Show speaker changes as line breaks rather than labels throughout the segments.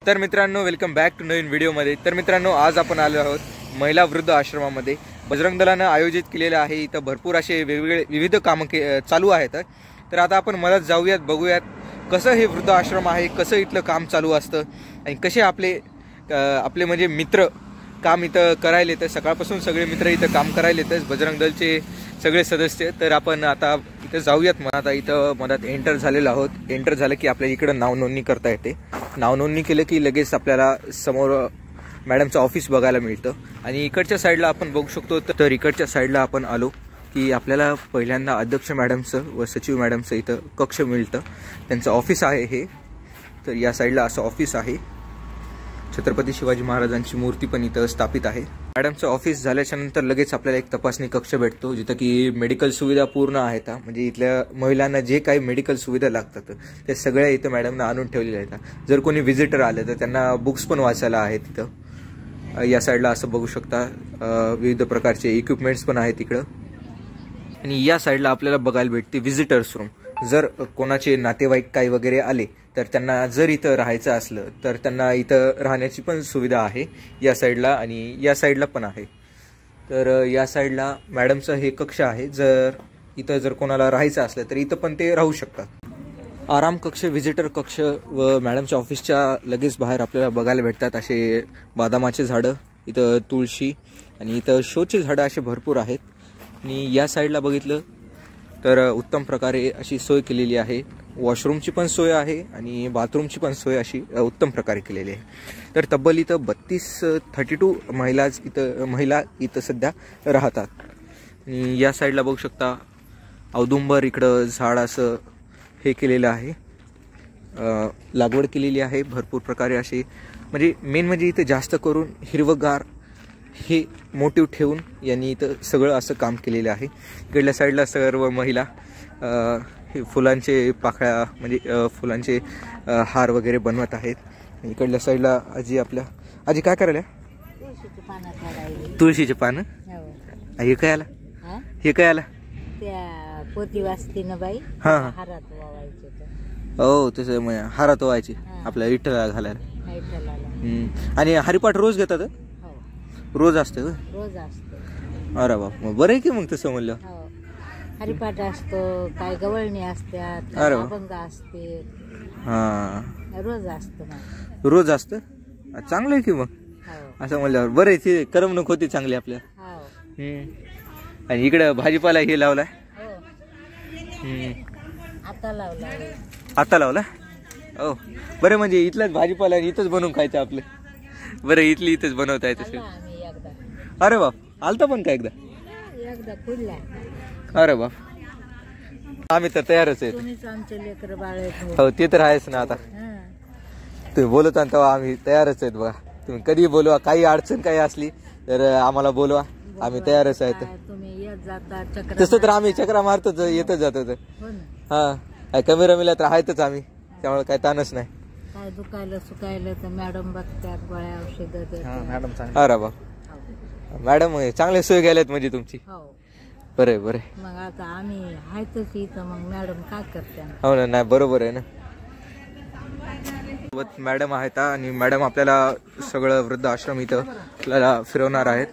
तर मित्रांनो, welcome back to नवीन व्हिडिओमध्ये। तर मित्रांनो, आज आपण आलो आहोत महिला वृद्ध आश्रमामध्ये। बजरंग दलाने आयोजित केलेले आहे। इथं भरपूर असे वेगवेगळे विविध कामं चालू आहेत। तर आता आपण मदत जाऊयात, बघूयात कसं हे वृद्ध आश्रम आहे, कसं इथलं काम चालू असतं आणि कसे आपले म्हणजे मित्र काम इथं करायला येतात। सकाळपासून सगळे मित्र इथं काम करायला येतात, बजरंग दलचे सगळे सदस्य। तर आपण आता इथं जाऊयात। मग आता इथं मदत एंटर झालेलो आहोत। एंटर झालं की आपल्या इकडं नाव नोंदणी करता येते। नाव नोंदणी केलं की लगेच आपल्याला समोर मॅडमचं ऑफिस बघायला मिळतं आणि इकडच्या साईडला आपण बघू शकतो। तर इकडच्या साईडला आपण आलो की आपल्याला पहिल्यांदा अध्यक्ष मॅडमचं व सचिव मॅडमचं इथं कक्ष मिळतं। त्यांचं ऑफिस आहे हे। तर या साईडला असं ऑफिस आहे। छत्रपती शिवाजी महाराजांची मूर्ती पण इथं स्थापित आहे। मॅडमचं ऑफिस झाल्याच्या नंतर लगेच आपल्याला एक तपासणी कक्ष भेटतो, जिथं की मेडिकल सुविधा पूर्ण आहेत। म्हणजे इथल्या महिलांना जे काही मेडिकल सुविधा लागतात ते सगळ्या इथं मॅडमना आणून ठेवलेल्या आहेत। जर कोणी व्हिजिटर आले तर त्यांना बुक्स पण वाचायला आहेत तिथं। या साईडला असं बघू शकता विविध प्रकारचे इक्विपमेंट्स पण आहेत इकडं। आणि या साईडला आपल्याला बघायला भेटते व्हिजिटर्स रूम। जर कोणाचे नातेवाईक काही वगैरे आले तर त्यांना जर इथं राहायचं असलं तर त्यांना इथं राहण्याची पण सुविधा आहे या साईडला आणि या साईडला पण आहे। तर या साईडला मॅडमचं हे कक्ष आहे। जर इथं कोणाला राहायचं असलं तर इथं पण ते राहू शकतात। आराम कक्ष, व्हिजिटर कक्ष व मॅडमच्या ऑफिसच्या लगेच बाहेर आपल्याला बघायला भेटतात असे बदामाचे झाडं, इथं तुळशी आणि इथं शोचे झाडं असे भरपूर आहेत। आणि या साईडला बघितलं तर उत्तम प्रकारे अशी सोय केलेली आहे। वॉशरूमची पण सोय आहे आणि बाथरूमची पण सोय अशी उत्तम प्रकारे केलेली आहे। तर तब्बल इथं 32 महिला इथं सध्या राहतात। आणि या साईडला बघू शकता औदुंबर इकडं झाड असं हे केलेलं आहे, लागवड केलेली आहे भरपूर प्रकारे असे। म्हणजे मेन म्हणजे इथं जास्त करून हिरवगार हे मोटिव्ह ठेवून यांनी इथं सगळं असं काम केलेलं आहे। इकडल्या साईडला सर्व महिला हे फुलांचे पाकळ्या म्हणजे फुलांचे हार वगैरे बनवत आहेत। इकडल्या साईडला आजी काय करायला? तुळशीचे पानं। हे काय आला?
त्या पोती वाजती ना बाई,
हा
हारात वावायचे।
हो, तसं हारात व्हायचे आपल्या विठ्ठला घालायला। आणि हरिपाठ रोज घेतात? रोज असते?
रोज असते।
अरे बाप, मग बरं आहे की मग तसं म्हणलं।
हरिपाठ असतो, काय गवळणी असतात, अभंग असते, रोज असतं।
रोज असतं? चांगलं आहे की मग असं म्हणल्यावर बरं आहे, ती करमणूक होती चांगली आपल्या। आणि इकडं भाजीपाला हे लावलाय? आता लावला? हो, बरं, म्हणजे इथलाच भाजीपाला इथंच बनवून खायचं आपलं। बरं, इथंच बनवता येत असेल। अरे बाप, आलता पण का एकदा? अरे बाप, आम्ही तर तयारच आहे। हो, ते तर आहेच ना। आता तुम्ही बोलत तेव्हा आम्ही तयारच आहेत बघा। तुम्ही कधी बोलवा, काही अडचण काही असली तर आम्हाला बोलवा, आम्ही तयारच आहेत। तसं तर आम्ही चक्रा मारतोच, येतच जातो। हा, कमी रमीला तर आहेतच आम्ही, त्यामुळे काही ताणच नाही।
काय दुखायला सुकायला तर मॅडम बघतात, गोळ्या औषधं देतात।
अरे बाप, मॅडम चांगले सोय गेल्यात म्हणजे तुमची। बरं
मग आता आम्ही आहेतच इथं, मग मॅडम काय करते?
हो ना, नाही बरोबर आहे ना। मॅडम आहेत आणि मॅडम आपल्याला सगळं वृद्ध आश्रम इथं आपल्याला फिरवणार आहेत।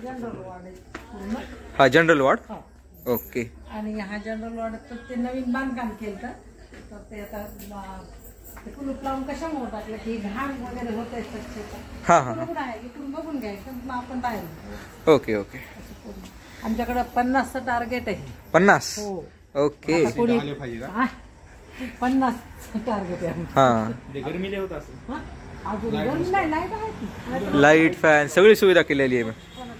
हा जनरल वॉर्ड, ओके।
आणि हा जनरल वॉर्ड ते नवीन बांधकाम केलं तर ते आता कुलूप लावून कशामुळे टाकलं की घाण वगैरे होतंय स्वच्छता। इकडून बघून घ्यायचं, आपण बाहेर।
ओके।
आमच्याकडे 50चं टार्गेट आहे।
50? ओके।
50 टार्गेट आहे।
गरमी होत असेल? लाईट, फॅन सगळी सुविधा केलेली आहे।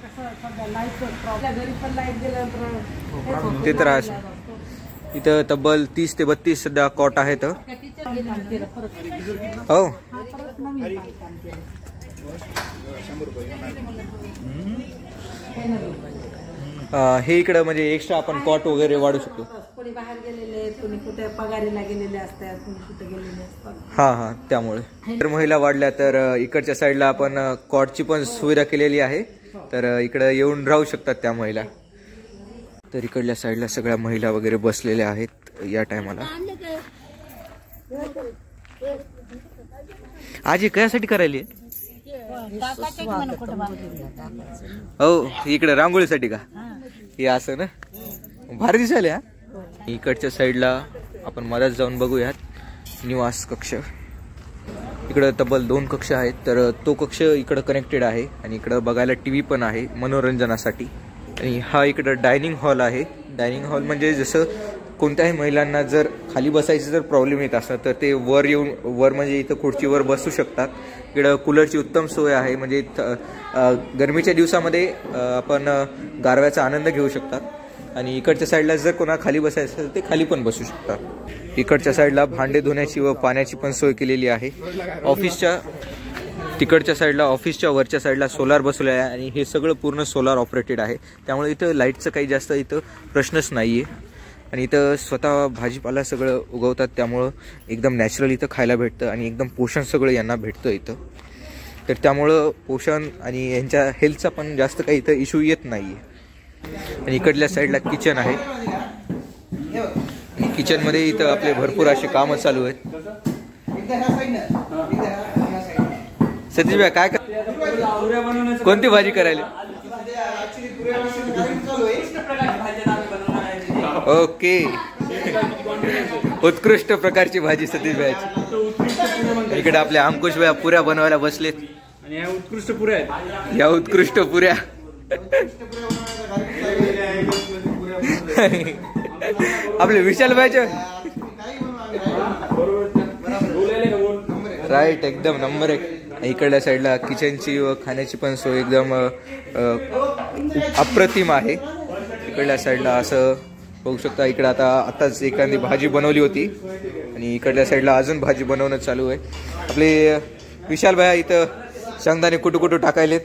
ते तर आहे। इथं तब्बल 30 ते 32 सध्या कॉट आहेत। हो, हे इकडं म्हणजे एक्स्ट्रा आपण कॉट वगैरे वाढू शकतो।
कोणी बाहेर गेलेले, कोणी कुठे पगारीला गेलेले असतात, कोणी कुठे गेलेले असतात।
त्यामुळे तर महिला वाढल्या तर इकडच्या साईडला आपण कॉटची पण सुविधा केलेली आहे। तर इकडं येऊन राहू शकतात त्या महिला। तर इकडल्या साईडला सगळ्या महिला वगैरे बसलेल्या आहेत या टायमाला। आज हे कशासाठी करायली? हो इकडे रांगोळीसाठी का? हे असं ना भारी दिसायला हा. इकडच्या साईडला आपण मधात जाऊन बघूयात निवास कक्ष. इकडं तब्बल 2 कक्ष आहेत. तर तो कक्ष इकडं कनेक्टेड आहे आणि इकडं बघायला टीव्ही पण आहे मनोरंजनासाठी. आणि हा इकडं डायनिंग हॉल आहे. डायनिंग हॉल म्हणजे जसं कोणत्याही महिलांना जर खाली बसायचं जर प्रॉब्लेम येत असला तर ते वर येऊन म्हणजे इथं खुर्चीवर बसू शकतात. इकडं कूलरची उत्तम सोय आहे. म्हणजे गरमीच्या दिवसामध्ये आपण गारव्याचा आनंद घेऊ शकतात. आणि इकडच्या साईडला जर कोणा खाली बसायचं असेल ते खाली पण बसू शकतात. इकडच्या साईडला भांडे धुण्याची व पाण्याची पण सोय केलेली आहे. ऑफिसच्या तिकडच्या साईडला ऑफिसच्या वरच्या साईडला सोलार बसवले आहे आणि हे सगळं पूर्ण सोलार ऑपरेटेड आहे. त्यामुळे इथं लाईटचं काही जास्त इथं प्रश्नच नाही आहे. आणि इथं स्वतः भाजीपाला सगळं उगवतात त्यामुळं एकदम नॅचरल इथं खायला भेटतं आणि एकदम पोषण सगळं यांना भेटतं इथं. तर त्यामुळं पोषण आणि यांच्या हेल्थचा पण जास्त काही इथं इश्यू येत नाही आहे. आणि इकडल्या साईडला किचन आहे. किचनमध्ये इथं आपले भरपूर असे कामं चालू आहेत. सतीश भाई काय कोणती भाजी करायला? ओके उत्कृष्ट प्रकारची भाजी सतीश भाईची. इकडे आपले अंकुश भाई पुऱ्या बनवायला बसलेत.
आणि या उत्कृष्ट पुऱ्या आहेत.
या उत्कृष्ट पुऱ्या आपले विशाल भाईचे राईट एकदम नंबर 1. इकडल्या साईडला किचनची व खाण्याची पण सोय एकदम अप्रतिम आहे. इकडल्या साईडला असं बघू शकता. इकडे आताच एखादी भाजी बनवली होती आणि इकडल्या साईडला अजून भाजी बनवणं चालू आहे. आपले विशाल भाई इथं शेंगदाणे कुठं टाकायलेत.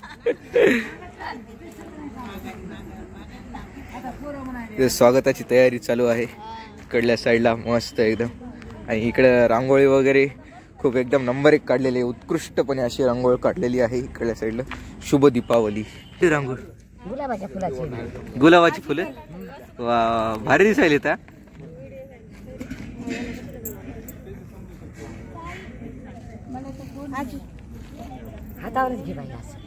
स्वागताची तयारी चालू आहे. इकडल्या साईडला मस्त एकदम. आणि इकडं रांगोळी वगैरे खूप एकदम नंबर 1 काढलेली आहे. उत्कृष्टपणे अशी रांगोळी काढलेली आहे. इकडल्या साईडला शुभ दीपावली. ती रांगोळी गुलाबाची फुलं वा भारी दिसायली. त्या
हातावरच घे बाई असं.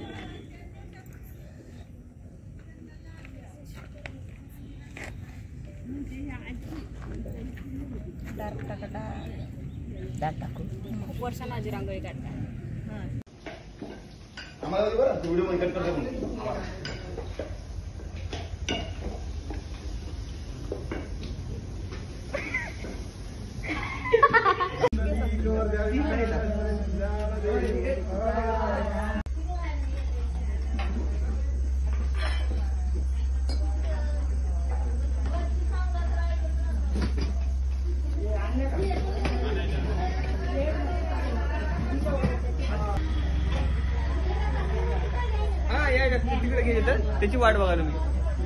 खूप वर्षांना आजी रांगोळी काढतात.
त्याची वाट बघायला मी.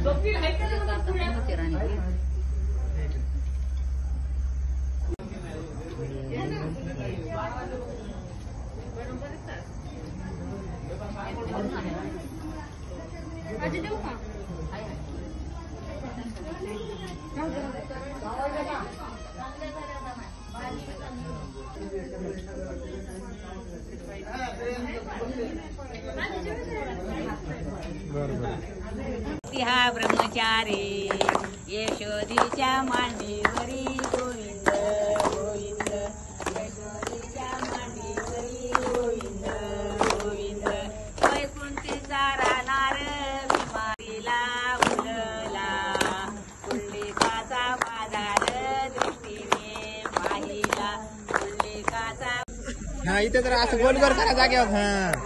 हा ब्रह्मचारी यशोदीच्या मांडीवरी गोविंद गोविंद यशोदीच्या मांडीवरी गोविंद गोविंद वैकुंठीचा राहणार बिमारीला उडला पुंडलिकाचा बाजार दृष्टीने पाहिला पुंडलिकाचा.
हा इथे तर असं गोल गोल करा जागेवर.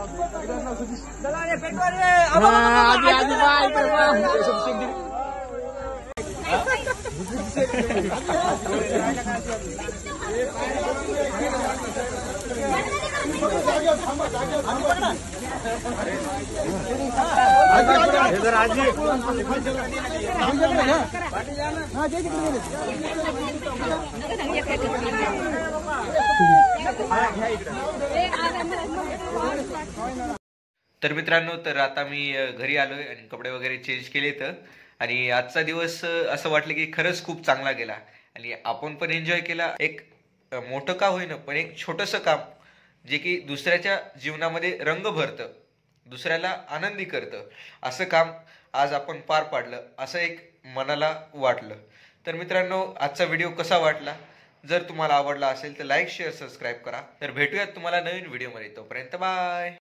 तर मित्रांनो, तर आता मी घरी आलोय आणि कपडे वगैरे चेंज केले. तर आणि आजचा दिवस असं वाटलं की खरंच खूप चांगला गेला आणि आपण पण एन्जॉय केला. एक मोठं का होईना पण एक छोटंसं काम जे की दुसऱ्याच्या जीवनामध्ये रंग भरतं, दुसऱ्याला आनंदी करतं, असं काम आज आपण पार पाडलं असं एक मनाला वाटलं. तर मित्रांनो, आजचा व्हिडिओ कसा वाटला? जर तुम्हाला आवडला असेल तर लाईक शेअर सबस्क्राईब करा. तर भेटूयात तुम्हाला नवीन व्हिडिओमध्ये. तोपर्यंत बाय.